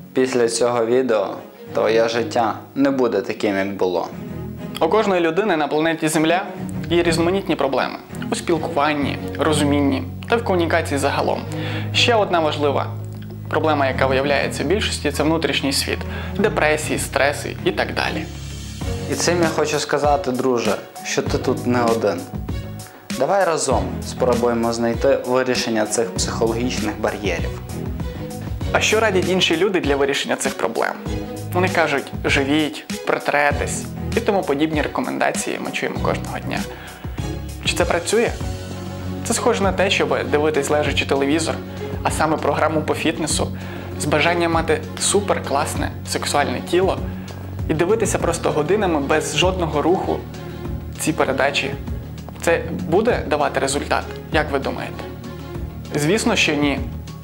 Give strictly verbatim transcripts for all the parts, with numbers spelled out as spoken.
Після цього відео твоє життя не буде таким, як було. У кожної людини на планеті Земля є різноманітні проблеми у спілкуванні, розумінні та в комунікації загалом. Ще одна важлива проблема, яка виявляється в більшості, це внутрішній світ, депресії, стреси і так далі. І цим я хочу сказати, друже, що ти тут не один. Давай разом спробуємо знайти вирішення цих психологічних бар'єрів. А що радять інші люди для вирішення цих проблем? Вони кажуть, живіть, притретесь і тому подібні рекомендації ми чуємо кожного дня. Чи це працює? Це схоже на те, щоб дивитись лежачи телевізор, а саме програму по фітнесу, з бажанням мати супер-класне сексуальне тіло і дивитися просто годинами без жодного руху ці передачі. Це буде давати результат, як ви думаєте? Звісно, що ні.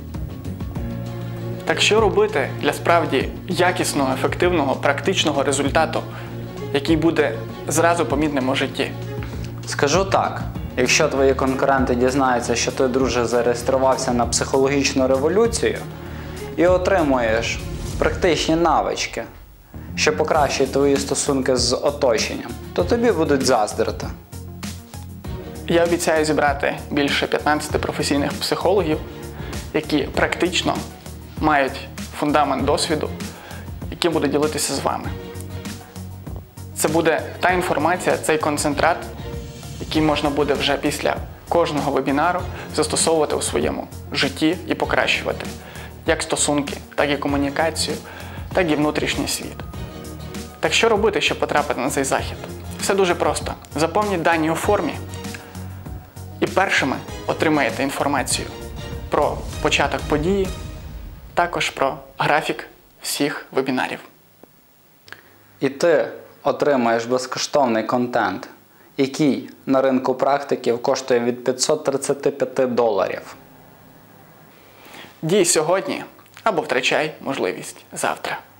Так що робити для справді якісного, ефективного, практичного результату, який буде зразу помітним у житті? Скажу так, якщо твої конкуренти дізнаються, що ти, друже, зареєструвався на психологічну революцію і отримуєш практичні навички, що покращують твої стосунки з оточенням, то тобі будуть заздрити. Я обіцяю зібрати більше п'ятнадцяти професійних психологів, які практично мають фундамент досвіду, які будуть ділитися з вами. Це буде та інформація, цей концентрат, який можна буде вже після кожного вебінару застосовувати у своєму житті і покращувати як стосунки, так і комунікацію, так і внутрішній світ. Так що робити, щоб потрапити на цей захід? Все дуже просто. Заповніть дані у формі і першими отримаєте інформацію про початок події, також про графік всіх вебінарів. І ти отримаєш безкоштовний контент, який на ринку практиків коштує від п'ятсот тридцяти п'яти доларів. Дій сьогодні або втрачай можливість завтра.